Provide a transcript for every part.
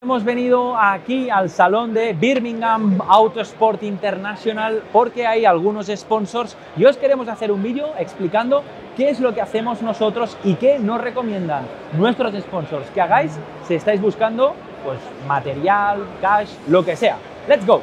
Hemos venido aquí al salón de Birmingham Autosport International porque hay algunos sponsors y os queremos hacer un vídeo explicando qué es lo que hacemos nosotros y qué nos recomiendan nuestros sponsors que hagáis si estáis buscando pues material, cash, lo que sea. ¡Let's go!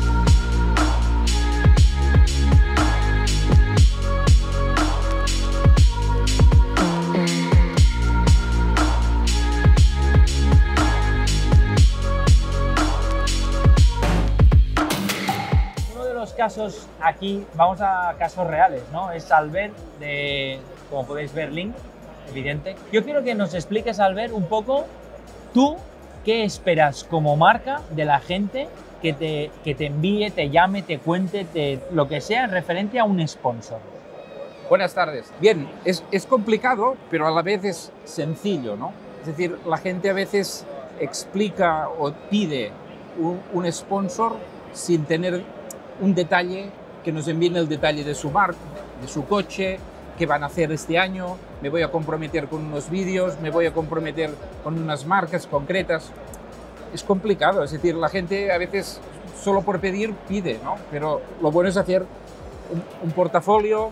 Casos aquí, vamos a casos reales, ¿no? Es Albert de, como podéis ver, Link, evidente. Yo quiero que nos expliques, Albert, un poco tú qué esperas como marca de la gente que te envíe, te llame, te cuente, lo que sea referente a un sponsor. Buenas tardes. Bien, es complicado, pero a la vez es sencillo, ¿no? Es decir, la gente a veces explica o pide un sponsor sin tener un detalle, que nos envíen el detalle de su marca, de su coche, qué van a hacer este año, me voy a comprometer con unos vídeos, me voy a comprometer con unas marcas concretas. Es complicado, es decir, la gente a veces solo por pedir pide, ¿no? Pero lo bueno es hacer un portafolio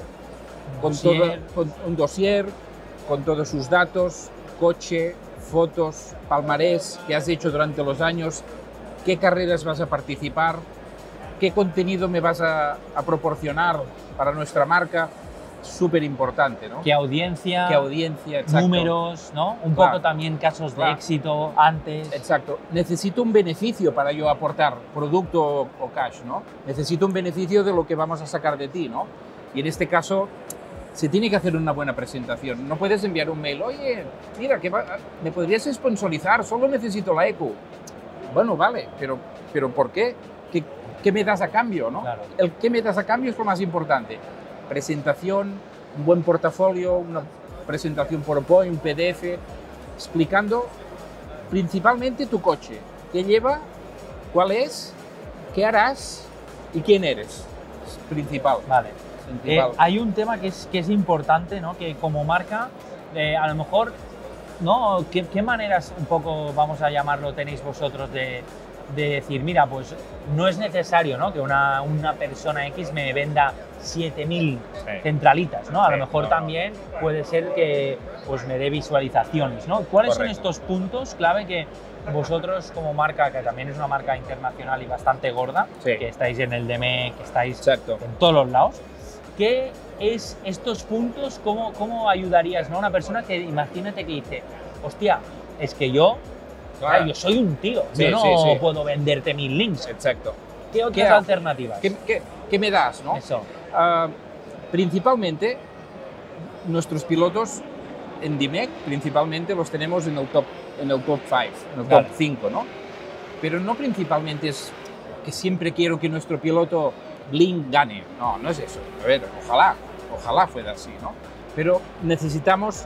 con un dossier, con todos sus datos, coche, fotos, palmarés, qué has hecho durante los años, qué carreras vas a participar, qué contenido me vas a proporcionar para nuestra marca. Súper importante, ¿no? Qué audiencia, exacto. Números, ¿no? Un poco también casos de éxito antes. Exacto. Necesito un beneficio para yo aportar producto o cash, ¿no? Necesito un beneficio de lo que vamos a sacar de ti, ¿no? Y en este caso se tiene que hacer una buena presentación. No puedes enviar un mail, oye, mira, ¿me podrías sponsorizar? Solo necesito la ECU. Bueno, vale, pero ¿por qué? ¿Qué me das a cambio, no? Claro. El qué me das a cambio es lo más importante. Presentación, un buen portafolio, una presentación PowerPoint, un PDF, explicando principalmente tu coche, qué lleva, cuál es, qué harás y quién eres. Es principal. Vale. Principal. Hay un tema que es importante, ¿no? Que como marca, a lo mejor, ¿no? ¿Qué maneras, un poco, vamos a llamarlo, tenéis vosotros de decir, mira, pues no es necesario, ¿no? Que una persona X me venda 7.000 centralitas, ¿no? A lo mejor también puede ser que pues me dé visualizaciones, ¿no? ¿Cuáles son estos puntos clave que vosotros como marca, que también es una marca internacional y bastante gorda, que estáis en el DME, que estáis en todos los lados, qué es estos puntos, cómo ayudarías, ¿no? A una persona que imagínate que dice, hostia, es que yo soy un tío, yo no puedo venderte 1.000 links. Exacto. ¿Qué otras alternativas? ¿Qué me das, no? Eso. Principalmente, nuestros pilotos en DMEC, principalmente los tenemos en el top 5, en el top 5, ¿no? Pero no principalmente es que siempre quiero que nuestro piloto Link gane. No, no es eso. A ver, ojalá fuera así, ¿no? Pero necesitamos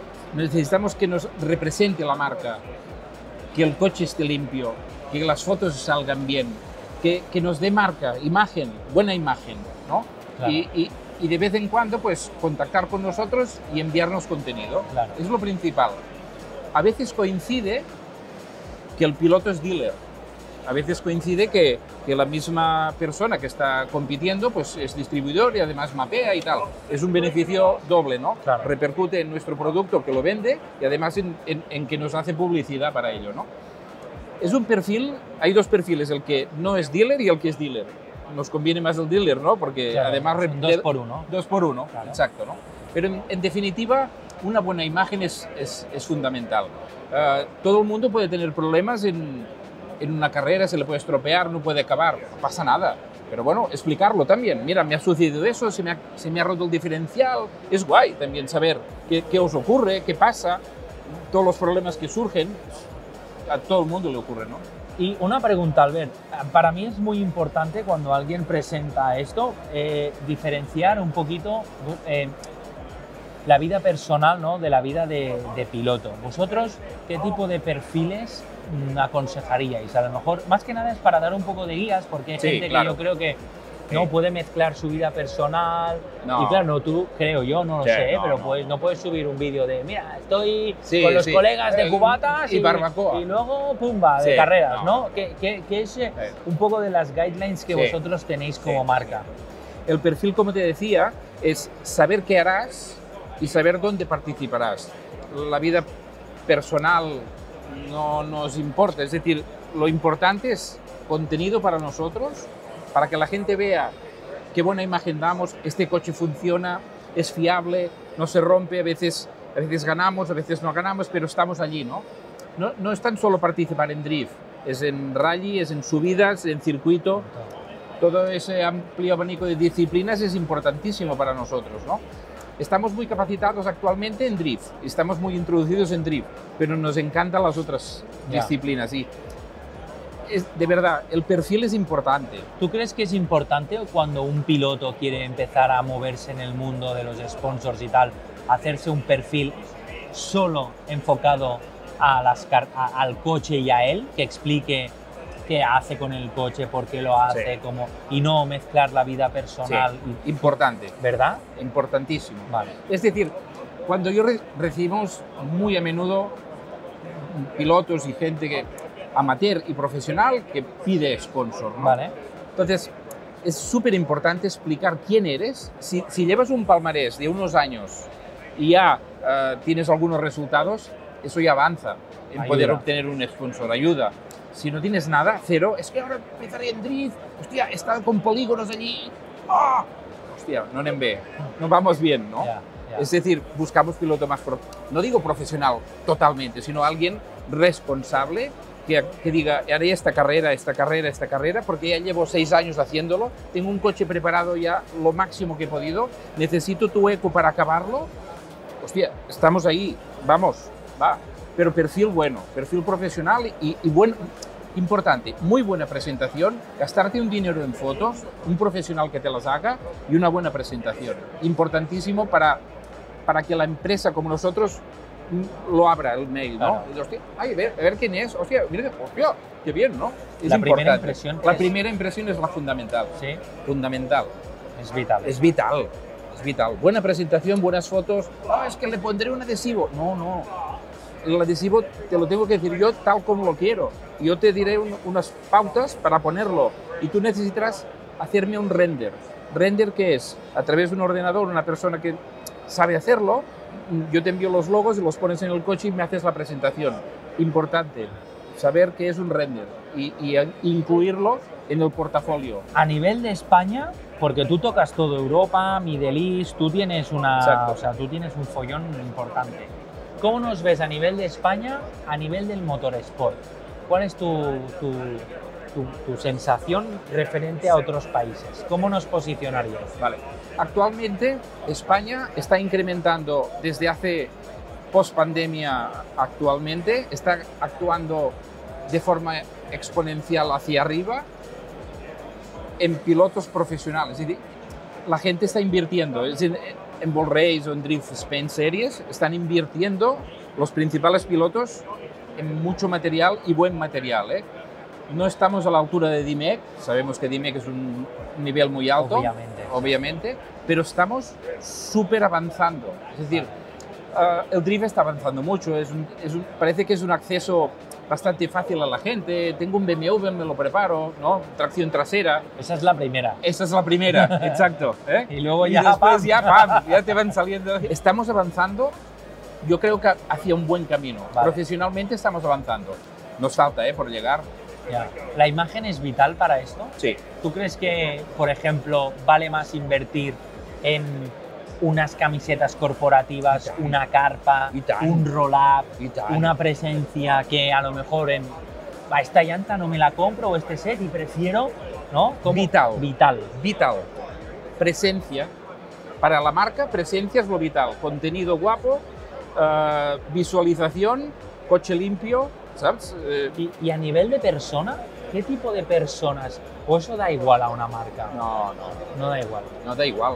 que nos represente la marca, que el coche esté limpio, que las fotos salgan bien, que nos dé marca, imagen, buena imagen, ¿no? Claro. Y de vez en cuando, pues, contactar con nosotros y enviarnos contenido. Claro. Es lo principal. A veces coincide que el piloto es dealer. A veces coincide que la misma persona que está compitiendo pues es distribuidor y además mapea y tal. Es un beneficio doble, ¿no? Claro. Repercute en nuestro producto que lo vende y además en que nos hace publicidad para ello, ¿no? Es un perfil, hay dos perfiles, el que no es dealer y el que es dealer. Nos conviene más el dealer, ¿no? Porque además... 2 por 1. 2 por 1, claro. Exacto, ¿no? Pero en definitiva, una buena imagen es fundamental. Todo el mundo puede tener problemas en una carrera, se le puede estropear, no puede acabar, no pasa nada. Pero bueno, explicarlo también. Mira, me ha sucedido eso, se me ha roto el diferencial. Es guay también saber qué os ocurre, qué pasa, todos los problemas que surgen. A todo el mundo le ocurre, ¿no? Y una pregunta, Albert. Para mí es muy importante cuando alguien presenta esto, diferenciar un poquito la vida personal, ¿no? De la vida de piloto. ¿Vosotros qué tipo de perfiles aconsejaríais? A lo mejor, más que nada es para dar un poco de guías, porque hay gente que yo creo que ¿no? Puede mezclar su vida personal. No. Y claro, no, tú, creo yo, no lo Sí, sé, no, pero no. Pues, no puedes subir un vídeo de, mira, estoy Sí, con los sí. colegas de cubatas Y barbacoa. y luego, pumba, de Sí, carreras, no. ¿no? Que es un poco de las guidelines que Sí. vosotros tenéis como Sí. marca. El perfil, como te decía, es saber qué harás y saber dónde participarás. La vida personal no nos importa, es decir, lo importante es contenido para nosotros, para que la gente vea qué buena imagen damos, este coche funciona, es fiable, no se rompe, a veces ganamos, a veces no ganamos, pero estamos allí, ¿no? No es tan solo participar en drift, es en rally, es en subidas, en circuito. Todo ese amplio abanico de disciplinas es importantísimo para nosotros, ¿no? Estamos muy capacitados actualmente en drift, estamos muy introducidos en drift, pero nos encantan las otras disciplinas. Y de verdad, el perfil es importante. ¿Tú crees que es importante cuando un piloto quiere empezar a moverse en el mundo de los sponsors y tal, hacerse un perfil solo enfocado al coche y a él, que explique qué hace con el coche, por qué lo hace, Sí. y no mezclar la vida personal? Sí, importante, ¿Verdad? importantísimo. Vale. Es decir, cuando yo recibimos muy a menudo pilotos y gente que amateur y profesional que pide sponsor, ¿no? Vale. Entonces, es súper importante explicar quién eres. Si llevas un palmarés de unos años y ya tienes algunos resultados, eso ya avanza en poder obtener un sponsor, ayuda. Si no tienes nada, cero, es que ahora empezaré en drift, hostia, he estado con polígonos allí, ¡ah! Hostia, no anem bé, no vamos bien, ¿no? Ya. Es decir, buscamos piloto más, no digo profesional totalmente, sino alguien responsable que diga, haré esta carrera, porque ya llevo 6 años haciéndolo, tengo un coche preparado ya lo máximo que he podido, necesito tu eco para acabarlo, hostia, estamos ahí, vamos, va. Pero perfil bueno, perfil profesional y bueno, importante, muy buena presentación, gastarte un dinero en fotos, un profesional que te las haga y una buena presentación. Importantísimo para que la empresa como nosotros lo abra el mail, ¿no? Claro. Y, hostia, ay, a ver quién es, hostia, mira, hostia, qué bien, ¿no? Es La primera importante. impresión, La primera impresión es la fundamental. Sí, Fundamental. es vital. Es vital. Es vital. Buena presentación, buenas fotos. Ah, es que le pondré un adhesivo. No. El adhesivo te lo tengo que decir yo tal como lo quiero. Yo te diré unas pautas para ponerlo y tú necesitarás hacerme un render. ¿Render qué es? A través de un ordenador, una persona que sabe hacerlo, yo te envío los logos y los pones en el coche y me haces la presentación. Importante, saber qué es un render y incluirlo en el portafolio. A nivel de España, porque tú tocas todo Europa, Middle East, tú tienes Exacto. o sea, tú tienes un follón importante. ¿Cómo nos ves a nivel de España, a nivel del motorsport? ¿Cuál es tu sensación referente a otros países? ¿Cómo nos posicionarías? Vale. Actualmente España está incrementando desde hace post-pandemia actualmente, está actuando de forma exponencial hacia arriba en pilotos profesionales. Es decir, la gente está invirtiendo, es decir, en Ball Race o en Drift Spain Series, están invirtiendo los principales pilotos en mucho material y buen material, ¿eh? No estamos a la altura de DMEC, sabemos que DMEC es un nivel muy alto, obviamente, pero estamos súper avanzando. Es decir, el drift está avanzando mucho, parece que es un acceso bastante fácil a la gente. Tengo un BMW, me lo preparo, ¿no? Tracción trasera. Esa es la primera. Esa es la primera, exacto. ¿eh? Y luego y ya, después ¡pam! ya te van saliendo. Estamos avanzando, yo creo que hacia un buen camino. Vale. Profesionalmente estamos avanzando. Nos falta, por llegar. Ya. ¿La imagen es vital para esto? Sí. ¿Tú crees que, por ejemplo, vale más invertir en unas camisetas corporativas, una carpa, un roll-up, una presencia que a lo mejor a esta llanta no me la compro o este set y prefiero, ¿no? Vital. Vital. Presencia. Para la marca, presencia es lo vital. Contenido guapo, visualización, coche limpio, ¿sabes? Y a nivel de persona, ¿qué tipo de personas? ¿O eso da igual a una marca? No da igual. No da igual.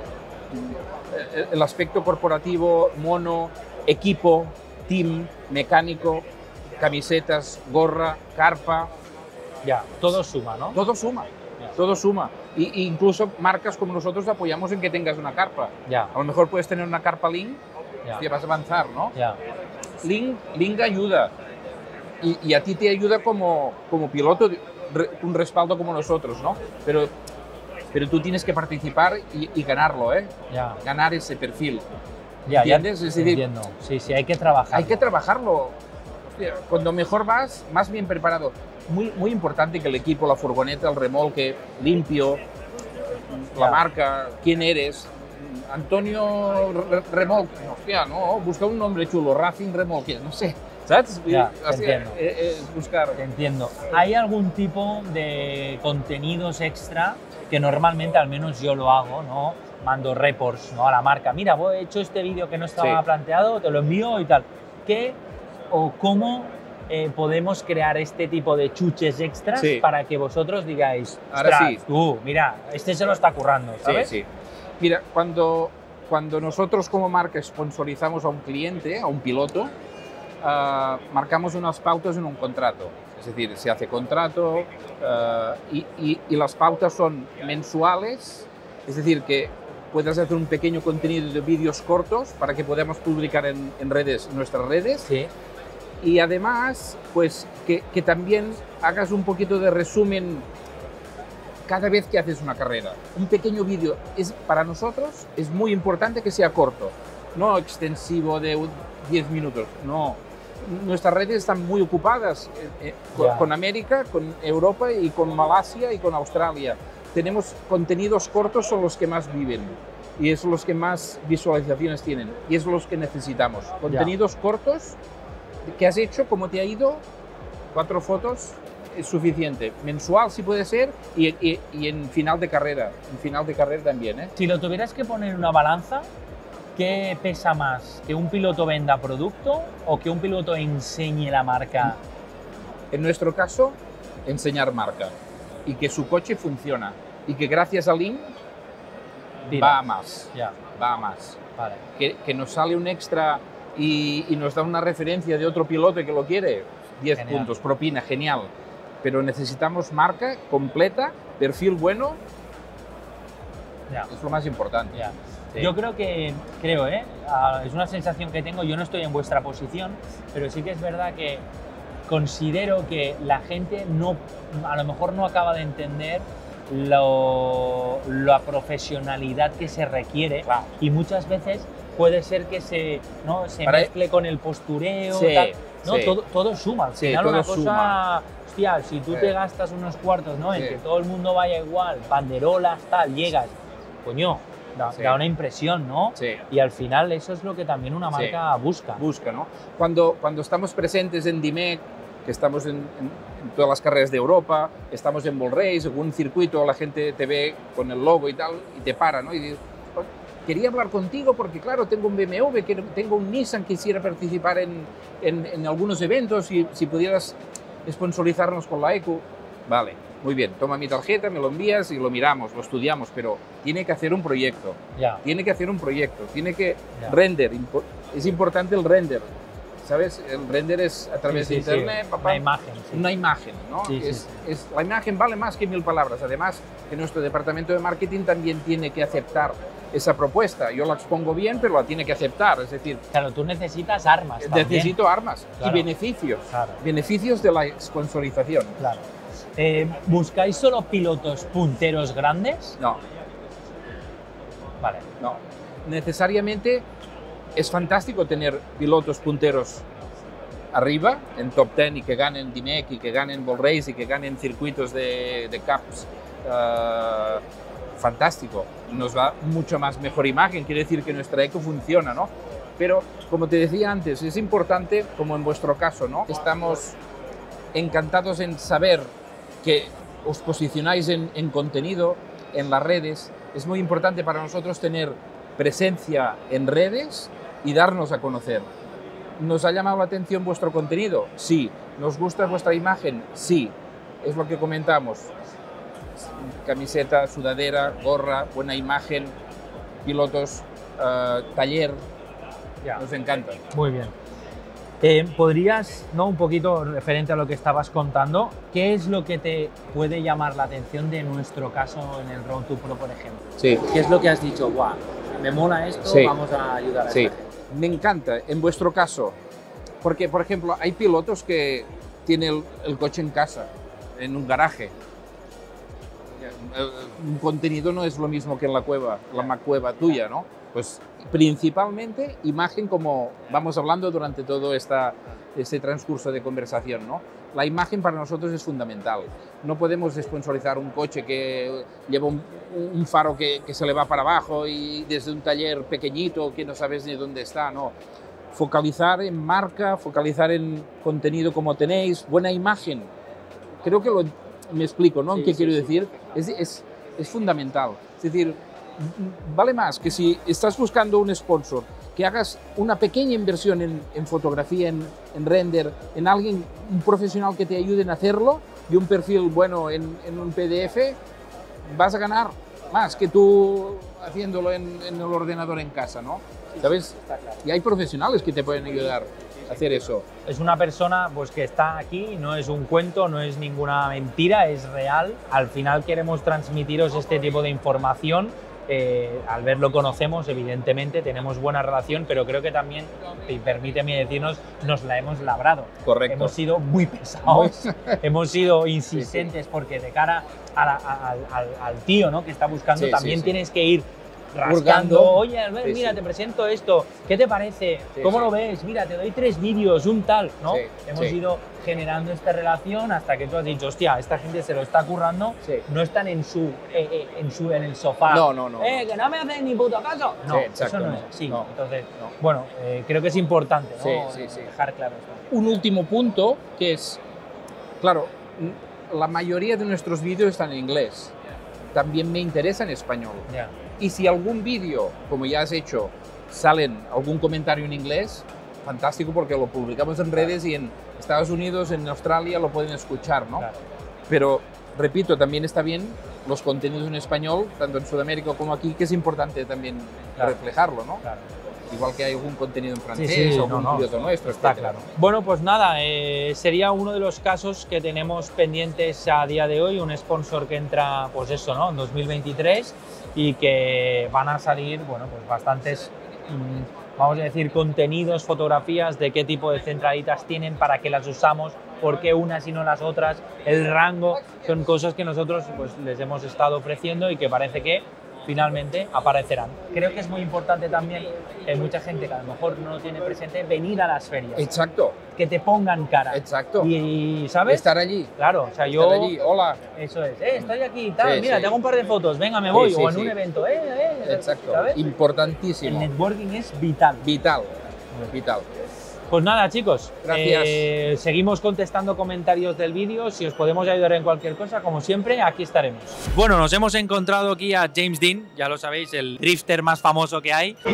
El aspecto corporativo, mono, equipo, team, mecánico, camisetas, gorra, carpa. Ya, todo suma, ¿no? Todo suma. Ya. todo suma. Y incluso marcas como nosotros apoyamos en que tengas una carpa. Ya. A lo mejor puedes tener una carpa Link, Ya. hostia, vas a avanzar, ¿no? Ya. Link ayuda. Y a ti te ayuda como piloto, un respaldo como nosotros, ¿no? Pero tú tienes que participar y ganarlo, ¿eh? Ya. Ganar ese perfil. Ya, ¿Entiendes? Es decir, entiendo. Sí, sí, hay que trabajar. hay que trabajarlo. Hostia, cuando mejor vas, más bien preparado. Muy importante que el equipo, la furgoneta, el remolque, limpio, la Ya. marca, quién eres. Antonio Remolque, hostia, no, busca un nombre chulo, Racing Remolque, no sé, ¿sabes? Ya, te Hostia, entiendo. buscar. Te entiendo. ¿Hay algún tipo de contenidos extra que normalmente, al menos yo lo hago, ¿no? Mando reports, ¿no? A la marca. Mira, he hecho este vídeo que no estaba Sí. planteado, te lo envío y tal. ¿Qué o cómo podemos crear este tipo de chuches extras Sí. para que vosotros digáis, Ahora "Ostras, sí. tú, mira, este se lo está currando, ¿sabes?" Sí, sí. Mira, cuando nosotros como marca sponsorizamos a un cliente, a un piloto, marcamos unas pautas en un contrato. Es decir, se hace contrato y las pautas son mensuales, es decir, que puedes hacer un pequeño contenido de vídeos cortos para que podamos publicar en redes, en nuestras redes. Sí. Y además, pues que también hagas un poquito de resumen cada vez que haces una carrera. Un pequeño vídeo. Para nosotros es muy importante que sea corto, no extensivo de 10 minutos, no. Nuestras redes están muy ocupadas Ya. con América, con Europa y con Malasia y con Australia. Tenemos contenidos cortos, son los que más viven y son los que más visualizaciones tienen y es los que necesitamos. Contenidos cortos. ¿Qué has hecho? ¿Cómo te ha ido? 4 fotos es suficiente. Mensual si puede ser y en final de carrera. En final de carrera también, ¿eh? Si lo tuvieras que poner en una balanza, ¿qué pesa más? ¿Que un piloto venda producto o que un piloto enseñe la marca? En nuestro caso, enseñar marca y que su coche funciona y que gracias a Link Tira. va a más. Ya, Va a más. vale. Que nos sale un extra y nos da una referencia de otro piloto que lo quiere, 10 Genial. puntos, propina, genial. Pero necesitamos marca completa, perfil bueno, Ya, es lo más importante. ya. Sí. Yo creo, es una sensación que tengo, yo no estoy en vuestra posición, pero sí que es verdad que considero que la gente a lo mejor no acaba de entender la profesionalidad que se requiere Claro. y muchas veces puede ser que se Para- mezcle con el postureo, Sí, tal, ¿no? sí. Todo suma. Al Sí, final todo una cosa, suma. hostia, si tú Sí. te gastas unos cuartos, ¿no? En Sí. que todo el mundo vaya igual, banderolas, tal, llegas, coño, Sí. da una impresión, ¿no? Sí. Y al final eso es lo que también una marca busca. Busca, ¿no? Cuando estamos presentes en DIMEC, que estamos en todas las carreras de Europa, estamos en Bull Race, en un circuito, la gente te ve con el logo y tal, y te para, ¿no? Y dices, "Oh, quería hablar contigo porque, claro, tengo un BMW, tengo un Nissan, quisiera participar en algunos eventos y si pudieras sponsorizarnos con la ECU". Vale, muy bien, toma mi tarjeta, me lo envías y lo miramos, lo estudiamos, pero tiene que hacer un proyecto. Ya, Tiene que hacer un proyecto, tiene que Ya. render, es importante el render, ¿sabes? El render es a través sí, de sí, internet, sí. papá, Una imagen. Sí. una imagen, ¿no? Sí, sí, La imagen vale más que 1000 palabras, además que nuestro departamento de marketing también tiene que aceptar esa propuesta, yo la expongo bien, pero la tiene que aceptar, es decir, Claro, tú necesitas armas también. necesito armas Claro. y beneficios, Claro. beneficios de la sponsorización. Claro. ¿Buscáis solo pilotos punteros grandes? No, Vale. no. Necesariamente es fantástico tener pilotos punteros arriba, en top 10 y que ganen DIMEC y que ganen Bull Race y que ganen circuitos de Cups. Fantástico. Nos da mucho más mejor imagen, quiere decir que nuestra eco funciona, ¿no? Pero, como te decía antes, es importante, como en vuestro caso, ¿no? Estamos encantados en saber que os posicionáis en contenido, en las redes. Es muy importante para nosotros tener presencia en redes y darnos a conocer. ¿Nos ha llamado la atención vuestro contenido? Sí. ¿Nos gusta vuestra imagen? Sí. Es lo que comentamos. Camiseta, sudadera, gorra, buena imagen, pilotos, taller. Ya. Nos encanta. Muy bien. ¿Podrías, ¿no? Un poquito referente a lo que estabas contando, qué es lo que te puede llamar la atención de nuestro caso en el Road to Pro, por ejemplo? Sí. ¿Qué es lo que has dicho? Guau, me mola esto, Sí. vamos a ayudar a esta gente. Me encanta en vuestro caso, porque, por ejemplo, hay pilotos que tienen el coche en casa, en un garaje. Un contenido no es lo mismo que en la cueva, la cueva tuya, ¿no? Pues principalmente imagen, como vamos hablando durante todo este transcurso de conversación, ¿no? La imagen para nosotros es fundamental. No podemos sponsorizar un coche que lleva un faro que se le va para abajo y desde un taller pequeñito que no sabes ni dónde está, no. Focalizar en marca, focalizar en contenido como tenéis, buena imagen. Creo que me explico, ¿no? ¿Qué quiero decir? Es fundamental. Es decir, vale más que si estás buscando un sponsor, que hagas una pequeña inversión en fotografía, en render, en alguien, un profesional que te ayude en hacerlo y un perfil bueno en un PDF, vas a ganar más que tú haciéndolo en el ordenador en casa, ¿no? ¿Sabes? Y hay profesionales que te pueden ayudar a hacer eso. Es una persona pues, que está aquí, no es un cuento, no es ninguna mentira, es real. Al final queremos transmitiros este tipo de información. Al verlo conocemos, evidentemente, tenemos buena relación, pero creo que también, y permíteme decirnos, nos la hemos labrado. Correcto. Hemos sido muy pesados, hemos sido insistentes, porque de cara al tío, ¿no? Que está buscando, también tienes que ir rascando. Oye, Albert, mira, te presento esto, ¿qué te parece? ¿Cómo lo ves? Mira, te doy 3 vídeos, un tal, ¿no? Hemos ido generando esta relación hasta que tú has dicho, hostia, esta gente se lo está currando, no están en el sofá. No. Que no me hacen ni puto caso. No, eso no es así. No. Entonces, bueno, creo que es importante, ¿no? Dejar claro esto. Un último punto que es, claro, la mayoría de nuestros vídeos están en inglés. También me interesa en español. Y si algún vídeo, como ya has hecho, salen algún comentario en inglés, fantástico, porque lo publicamos en redes y en Estados Unidos, en Australia lo pueden escuchar, ¿no? Pero, repito, también está bien los contenidos en español, tanto en Sudamérica como aquí, que es importante también reflejarlo, ¿no? Igual que hay algún contenido en francés o algún vídeo nuestro, está claro. Bueno, pues nada, sería uno de los casos que tenemos pendientes a día de hoy, un sponsor que entra, pues eso, ¿no? En 2023 y que van a salir, bueno, pues bastantes, vamos a decir, contenidos, fotografías de qué tipo de centralitas tienen, para qué las usamos, por qué unas y no las otras, el rango, son cosas que nosotros pues les hemos estado ofreciendo y que parece que finalmente aparecerán. Creo que es muy importante también, mucha gente que a lo mejor no lo tiene presente, venir a las ferias. Exacto. Que te pongan cara. Exacto. Y ¿sabes? Estar allí. Claro, o sea, yo... Estar allí, hola. Eso es, estoy aquí y tal, mira, te hago un par de fotos, venga, me voy, o en un evento, Exacto, ¿sabes? Importantísimo. El networking es vital. Vital. Pues nada, chicos, gracias. Seguimos contestando comentarios del vídeo. Si os podemos ayudar en cualquier cosa, como siempre, aquí estaremos. Bueno, nos hemos encontrado aquí a James Dean, ya lo sabéis, el drifter más famoso que hay.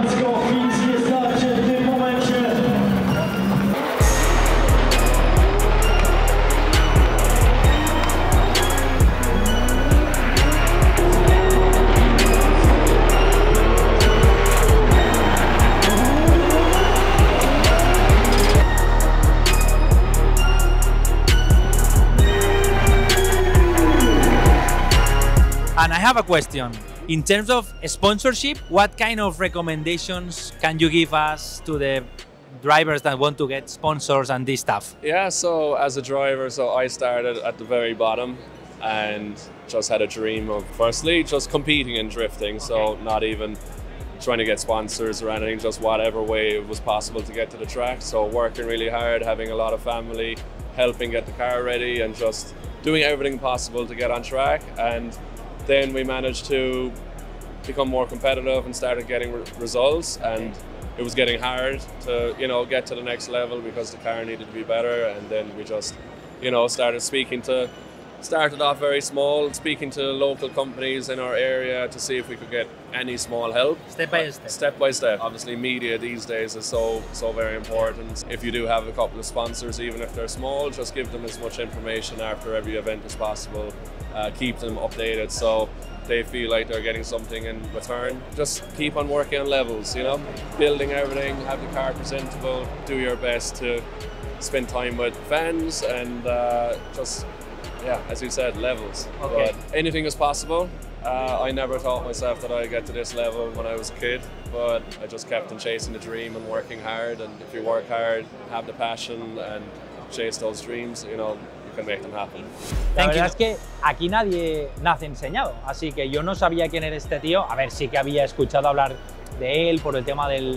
And I have a question. In terms of sponsorship, what kind of recommendations can you give us to the drivers that want to get sponsors and this stuff? Yeah, so as a driver, I started at the very bottom and just had a dream of, firstly, just competing in drifting. So not even trying to get sponsors or anything, just whatever way it was possible to get to the track. So working really hard, having a lot of family, helping get the car ready and just doing everything possible to get on track. And then we managed to become more competitive and started getting results, and it was getting hard to, get to the next level because the car needed to be better. And then we just, started speaking to started off very small, speaking to local companies in our area to see if we could get any small help. Step by step. Step by step. Obviously, media these days is so very important. If you do have a couple of sponsors, even if they're small, just give them as much information after every event as possible. Keep them updated so they feel like they're getting something in return. Just keep on working on levels, you know, building everything, have the car presentable, do your best to spend time with fans and just, yeah, as you said, levels. Okay. But anything is possible. I never thought myself that I'd get to this level when I was a kid, but I just kept on chasing the dream and working hard. And if you work hard, have the passion and chase those dreams, you know, you can make them happen. La verdad es que aquí nadie nace enseñado, así que yo no sabía quién era este tío. A ver, sí que había escuchado hablar de él por el tema del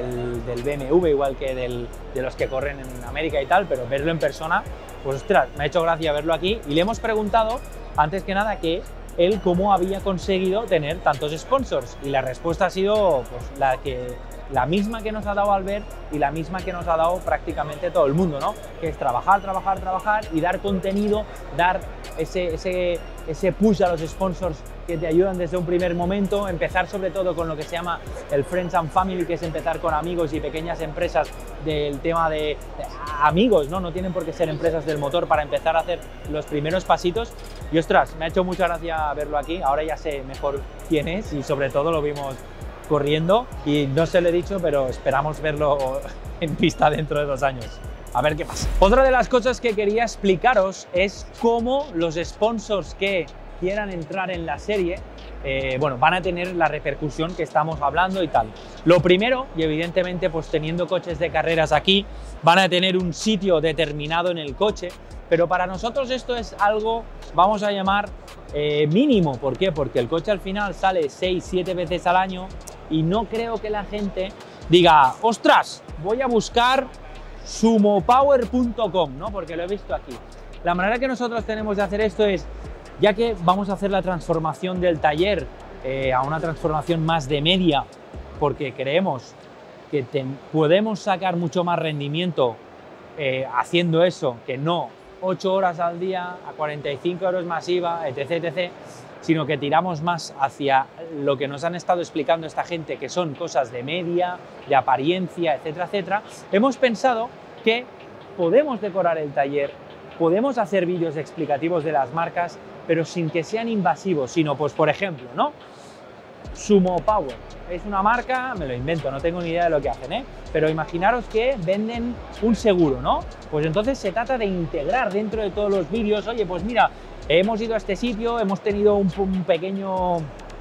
BMW, igual que de los que corren en América y tal, pero verlo en persona, pues ostras, me ha hecho gracia verlo aquí. Y le hemos preguntado, antes que nada, que él cómo había conseguido tener tantos sponsors. Y la respuesta ha sido pues, la misma que nos ha dado Albert y la misma que nos ha dado prácticamente todo el mundo, ¿no? Que es trabajar, trabajar, trabajar y dar contenido, dar ese push a los sponsors que te ayudan desde un primer momento, empezar sobre todo con lo que se llama el Friends and Family, que es empezar con amigos y pequeñas empresas del tema de amigos, ¿no? No tienen por qué ser empresas del motor para empezar a hacer los primeros pasitos. Y ostras, me ha hecho mucha gracia verlo aquí, ahora ya sé mejor quién es y sobre todo lo vimos corriendo y no se lo he dicho, pero esperamos verlo en pista dentro de 2 años. A ver qué pasa. Otra de las cosas que quería explicaros es cómo los sponsors que quieran entrar en la serie bueno, van a tener la repercusión que estamos hablando y tal. Lo primero, y evidentemente pues teniendo coches de carreras aquí, van a tener un sitio determinado en el coche, pero para nosotros esto es algo, vamos a llamar mínimo. ¿Por qué? Porque el coche al final sale 6-7 veces al año y no creo que la gente diga, ostras, voy a buscar sumopower.com, ¿no? Porque lo he visto aquí. La manera que nosotros tenemos de hacer esto es, ya que vamos a hacer la transformación del taller a una transformación más de media, porque creemos que podemos sacar mucho más rendimiento haciendo eso, que no 8 horas al día, a 45 euros más IVA, etc, etc, sino que tiramos más hacia lo que nos han estado explicando esta gente, que son cosas de media, de apariencia, etcétera, etcétera. Hemos pensado que podemos decorar el taller, podemos hacer vídeos explicativos de las marcas, pero sin que sean invasivos, sino, pues, por ejemplo, ¿no? Sumo Power es una marca, me lo invento, no tengo ni idea de lo que hacen, ¿eh? Pero imaginaros que venden un seguro, ¿no? Pues entonces se trata de integrar dentro de todos los vídeos, oye, pues mira, hemos ido a este sitio, hemos tenido un pequeño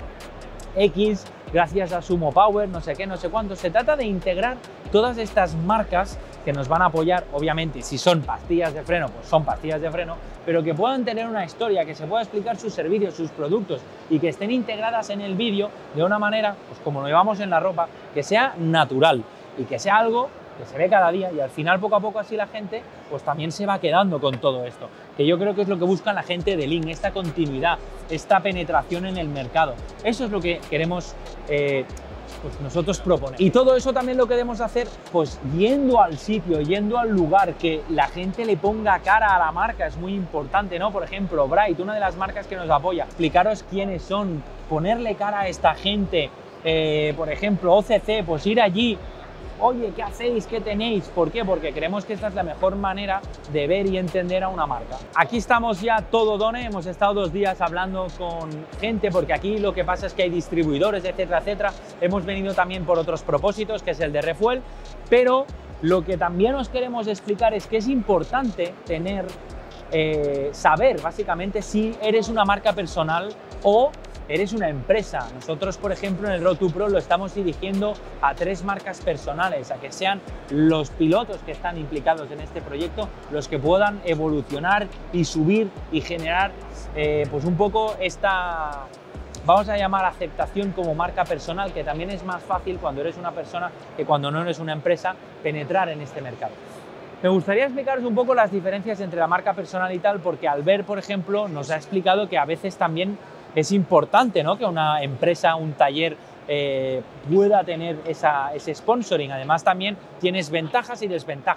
X gracias a Sumo Power, no sé qué, no sé cuánto. Se trata de integrar todas estas marcas que nos van a apoyar, obviamente, si son pastillas de freno, pues son pastillas de freno, pero que puedan tener una historia, que se pueda explicar sus servicios, sus productos y que estén integradas en el vídeo de una manera, pues como lo llevamos en la ropa, que sea natural y que sea algo que se ve cada día y al final poco a poco así la gente pues también se va quedando con todo esto, que yo creo que es lo que busca la gente de Link, esta continuidad, esta penetración en el mercado. Eso es lo que queremos pues nosotros proponer. Y todo eso también lo queremos hacer pues yendo al sitio, yendo al lugar, que la gente le ponga cara a la marca, es muy importante, ¿no? Por ejemplo, Bright, una de las marcas que nos apoya, explicaros quiénes son, ponerle cara a esta gente, por ejemplo, OCC, pues ir allí, oye, ¿qué hacéis? ¿Qué tenéis? ¿Por qué? Porque creemos que esta es la mejor manera de ver y entender a una marca. Aquí estamos ya todo Done, hemos estado 2 días hablando con gente, porque aquí lo que pasa es que hay distribuidores, etcétera, etcétera. Hemos venido también por otros propósitos, que es el de Refuel, pero lo que también os queremos explicar es que es importante tener, saber básicamente si eres una marca personal o eres una empresa. Nosotros, por ejemplo, en el Road to Pro lo estamos dirigiendo a 3 marcas personales, a que sean los pilotos que están implicados en este proyecto los que puedan evolucionar y subir y generar pues un poco esta, vamos a llamar, aceptación como marca personal, que también es más fácil cuando eres una persona que cuando no eres una empresa penetrar en este mercado. Me gustaría explicaros un poco las diferencias entre la marca personal y tal, porque Albert, por ejemplo, nos ha explicado que a veces también es importante, ¿no?, que una empresa, un taller pueda tener ese sponsoring. Además también tienes ventajas y desventajas.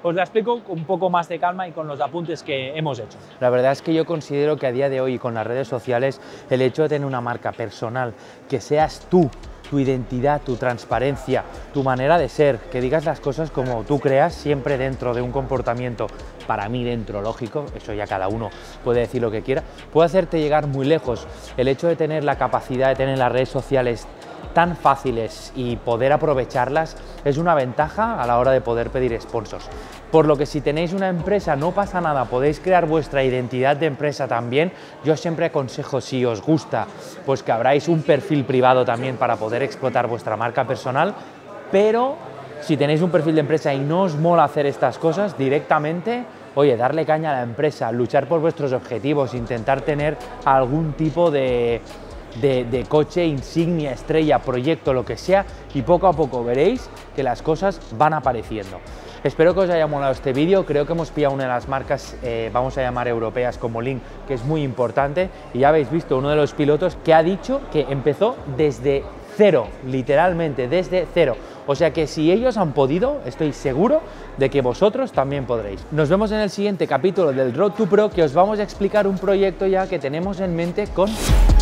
os la explico con un poco más de calma y con los apuntes que hemos hecho. La verdad es que yo considero que a día de hoy con las redes sociales el hecho de tener una marca personal, que seas tú, tu identidad, tu transparencia, tu manera de ser, que digas las cosas como tú creas, siempre dentro de un comportamiento, para mí dentro lógico, eso ya cada uno puede decir lo que quiera, puede hacerte llegar muy lejos. El hecho de tener la capacidad de tener las redes sociales tan fáciles y poder aprovecharlas es una ventaja a la hora de poder pedir sponsors. Por lo que si tenéis una empresa no pasa nada, podéis crear vuestra identidad de empresa también. Yo siempre aconsejo, si os gusta, pues que abráis un perfil privado también para poder explotar vuestra marca personal, pero si tenéis un perfil de empresa y no os mola hacer estas cosas directamente, oye, darle caña a la empresa, luchar por vuestros objetivos, intentar tener algún tipo de coche, insignia, estrella, proyecto, lo que sea, y poco a poco veréis que las cosas van apareciendo. Espero que os haya molado este vídeo, creo que hemos pillado una de las marcas, vamos a llamar europeas como Link, que es muy importante, y ya habéis visto uno de los pilotos que ha dicho que empezó desde cero, literalmente desde cero. O sea que si ellos han podido, estoy seguro de que vosotros también podréis. Nos vemos en el siguiente capítulo del Road to Pro, que os vamos a explicar un proyecto ya que tenemos en mente con